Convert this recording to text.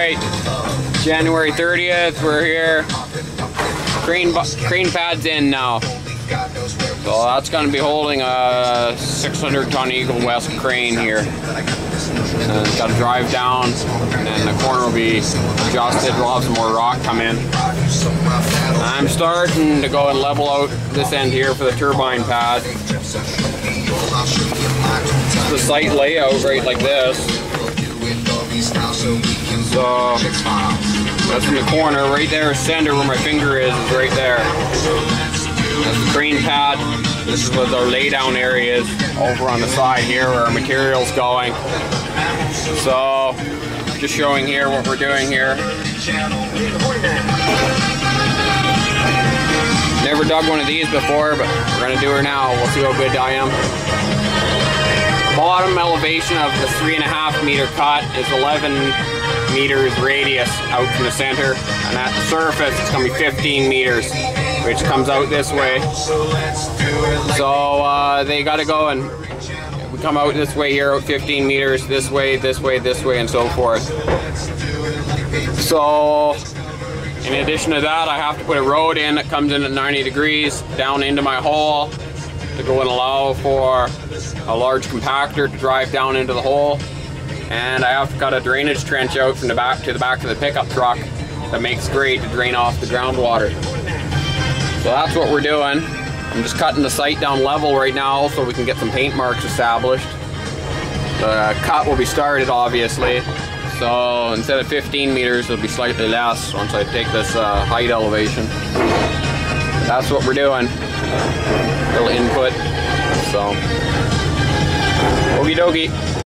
right, January 30th, we're here. Crane pad's in now. So that's going to be holding a 600-ton Eagle West crane here. And it's got to drive down, and then the corner will be adjusted. We'll have some more rock come in. I'm starting to go and level out this end here for the turbine pad. The site layout right like this. So that's in the corner right there, center where my finger is right there. That's the crane pad. This is what our laydown area is over on the side here where our material's going. So just showing here what we're doing here. Never dug one of these before, but we're gonna do her now. We'll see how good I am. Bottom elevation of the 3.5 meter cut is 11 meters radius out from the center, and at the surface it's going to be 15 meters, which comes out this way. So they got to go, and we come out this way here, out 15 meters, this way, this way, this way, and so forth. So in addition to that, I have to put a road in that comes in at 90 degrees down into my hole to go and allow for a large compactor to drive down into the hole. And I have to cut a drainage trench out from the back to the back of the pickup truck that makes grade to drain off the groundwater. So that's what we're doing. I'm just cutting the site down level right now so we can get some paint marks established. The cut will be started obviously. So instead of 15 meters, it'll be slightly less once I take this height elevation. That's what we're doing. Little input. So, okie dokie.